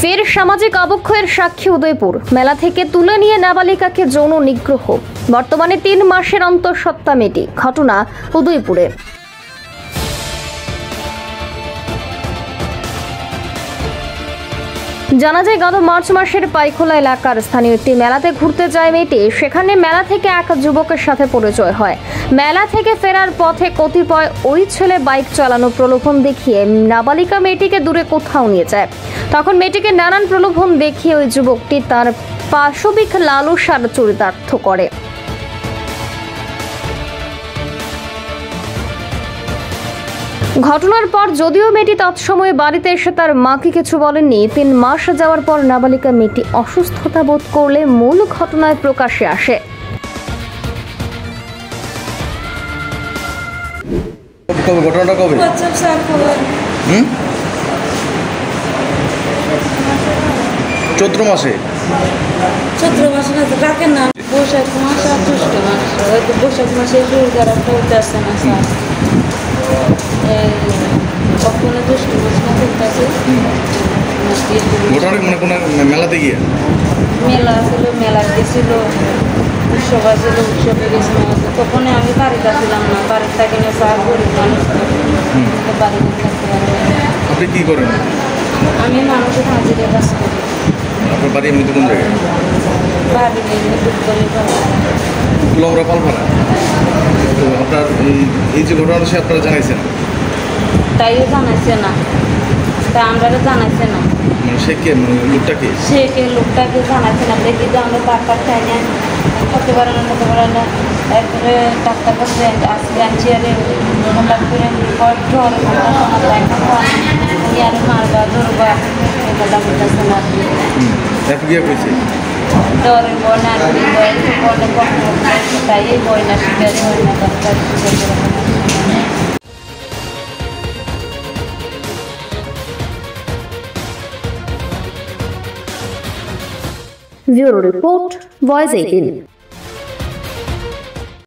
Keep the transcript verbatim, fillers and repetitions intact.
ফের সামাজিক অবক্ষয়ের সাক্ষী উদয়পুর। মেলা থেকে তুলে নিয়ে নাবালিকাকে যৌন নিগ্রহ। বর্তমানে তিন মাসের অন্তঃসত্ত্বা মেয়েটি। ঘটনা উদয়পুরে। জানা যায়, গত মার্চ মাসের পাইখোলা এলাকার স্থানীয় একটি মেলাতে ঘুরতে যায় মেয়েটি। সেখানে মেলা থেকে এক যুবকের সাথে পরিচয় হয়। মেলা থেকে ফেরার পথে কতিপয় ওই ছেলে বাইক চালানো প্রলোভন দেখিয়ে নাবালিকা মেয়েটিকে দূরে কোথাও নিয়ে যায়। তখন মেয়েটিকে নানান প্রলোভন দেখিয়ে ওই যুবকটি তার পাশবিক লালসার চরিতার্থ করে। ঘটনার পর যদিও মেয়েটি তৎসময়ে বাড়িতে এসে তার মাকে কিছু বলেননি, তিন মাস যাওয়ার পর নাবালিকা মেয়েটি অসুস্থতা বোধ করলে মূল ঘটনায় প্রকাশ্যে আসে। ঘটনাটা কবে? হুম চৈত্র মাসে চৈত্র মাসে না তো ডাকেন না, বৈশাখ মাস আর জ্যৈষ্ঠ মাস। হয়তো বৈশাখ মাসে দুর্গার একটা উঠে আসছে না স্যার, কখনো জ্যৈষ্ঠ মাস না করতে আছে। ঘটনা মানে কোনো মেলাতে গিয়ে মেলা ছিল, মেলা গেছিল, উৎসব আসছিল, উৎসবে গেছিলাম। তখন আমি বাড়িতে আসলাম না, বাড়ির থাকি না স্যার, গরিব মানুষ তো বাড়িতে থাকতে পারে। আপনি কি করেন? আমি মানুষের হাজিরে কাজ করি। আপনার বাড়ি এমনিতে কোন জায়গায়? বাড়ি এমনি দুধ করে কুলাউড়া পালপাড়া। তো আপনার এই যে ঘটনাটা সে আপনারা জানাইছেন? তাইও জানাইছে না, তা আমরা জানাইছে না। মানে সে কে, মানে লোকটা কে? সে কে লোকটাকে জানাইছে না। দেখি যে আমরা ডাক্তার চাই না, করতে পারে না, করতে পারে না। এরপরে ডাক্তার কাছে আসলে আনছি, আরে হঠাৎ করে জ্বর আর মারবা ধরবা এটা বলতেছে না। তারপর গিয়ে কইছে জ্বরের বয় না, বয় বলে কখনো তাই এই বয় না, শিকারে হয় না doctor. Bureau Report, Voice eighteen।